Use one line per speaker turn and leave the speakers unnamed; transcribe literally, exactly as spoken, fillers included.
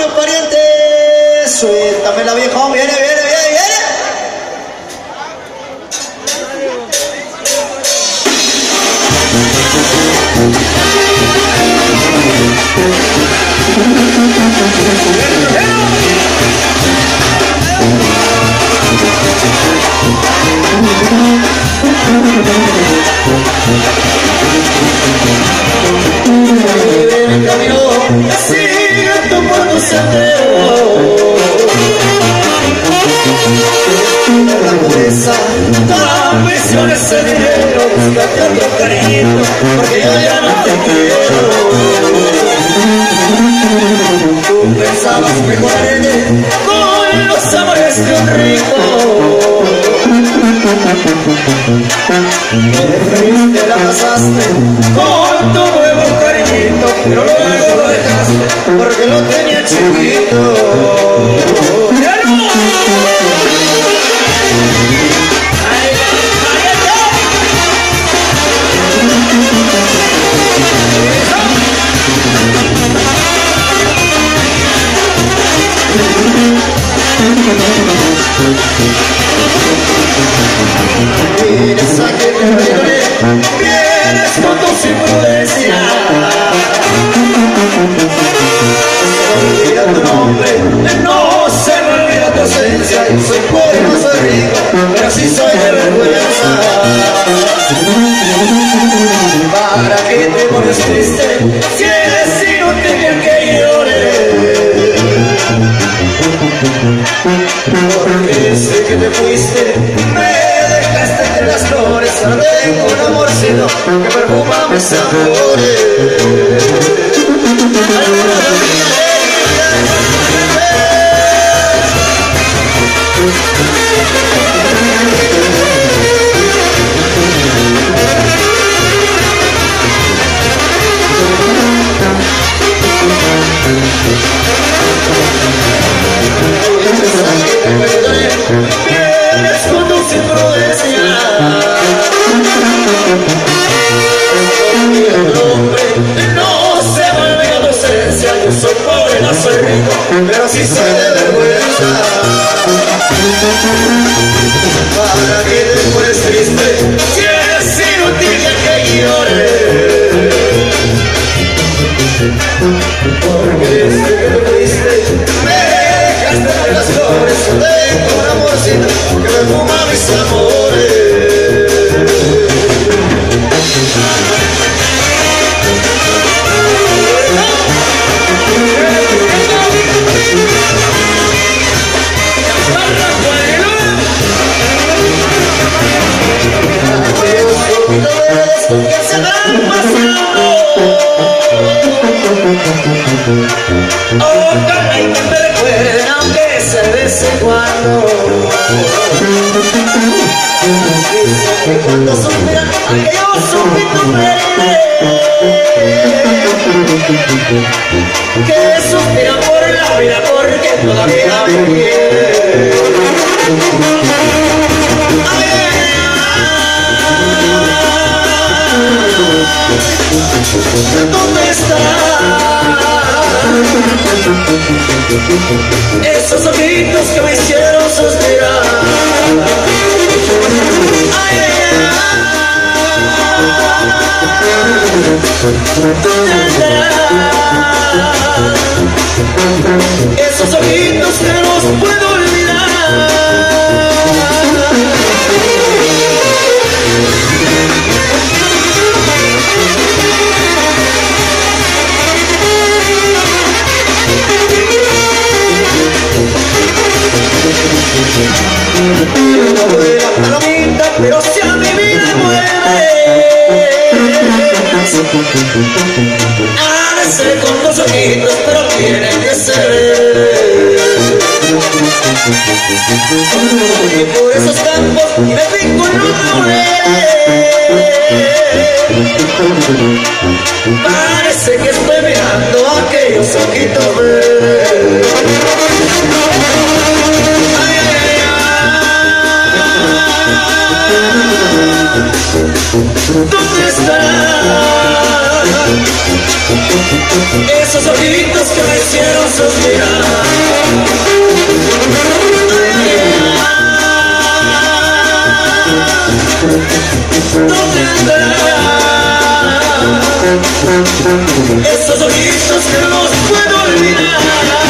los parientes. Suéltame la vieja, viene, viene, viene, viene.
En el camino siento por tu sendero, la pobreza, la ambición es el dinero, búscate otro cariño, porque yo ya no te quiero. Tú pensabas mejorarme con los amores de un rico, te fuiste, la pasaste con tu nuevo cariñito, pero luego lo dejaste porque lo tenía chiquito. ¡Ya no! Vienes a que te perdone, vienes con tu imprudencia. Se me olvida tu nombre, no se me olvida tu esencia. Yo soy pobre, no soy rico, pero sí soy de vergüenza. ¿Para qué te pones triste si eres inútil el que llore? Porque sé que te fuiste, me dejaste entre las flores. Ahora tengo un amorcito que perfuma mis amores. Vienes con tu imprudencia, no se me olvida tu esencia. Yo soy pobre, no soy rico, pero sí soy de vergüenza. ¿Para qué te pones triste si eres inútil el que llore? Porque desde que te fuiste me dejaste entre las flores. Yo tengo un amorcito que me fuma mis amores. Que se van pasando, ojalá y me recuerden aunque sea de vez en cuando. Dicen que cuando suspiran, aunque yo supito que suspiran por la vida porque todavía me quieren. ¿Dónde estarán esos ojitos que me hicieron suspirar? Ay, ay, ay. ¿Dónde estarán esos ojitos que no los puedo olvidar? No voy a la palomita, pero si a mi vida muere, ha de ser con dos ojitos, pero tienen que ser. Y por esos campos me pico en los laureles, parece que estoy mirando aquellos ojitos verdes. ¿Dónde están esos ojitos que me hicieron suspirar? esos ojitos que no los puedo olvidar.